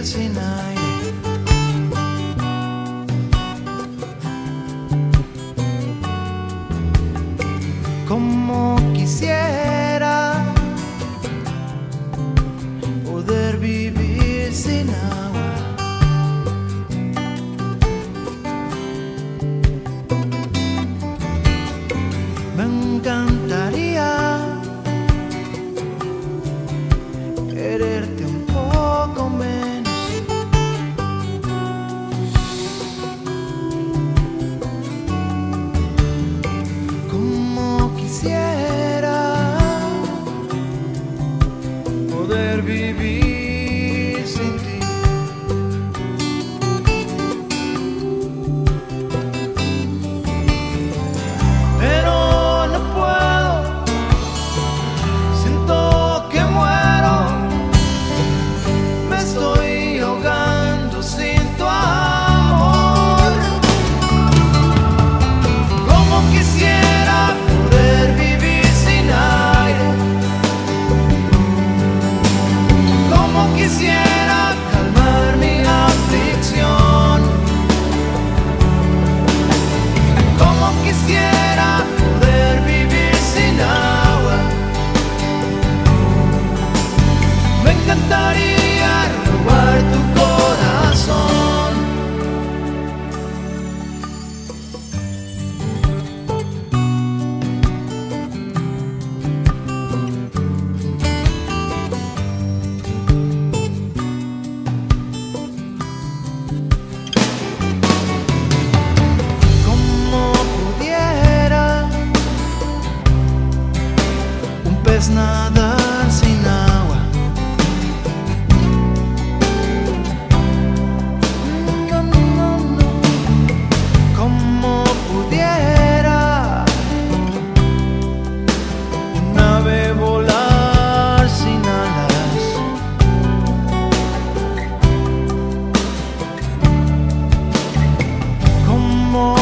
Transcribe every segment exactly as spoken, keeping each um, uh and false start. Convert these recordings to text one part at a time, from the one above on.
sin aire. Como quisiera poder vivir sin agua. Me encantaría quererte un poco menos. Como quisiera poder vivir sin ti. Pero no puedo, siento que muero, me estoy ahogando sin tu amor. Como quisiera poder vivir sin aire, como quisiera calmar mi aflicción, como quisiera poder vivir sin agua. Me encantaría robar tu corazón. Como pudiera un pez nadar sin agua. No, no, no. Como pudiera un ave volar sin alas. Como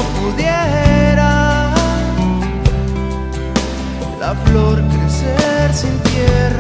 pudiera la flor crecer sin tierra.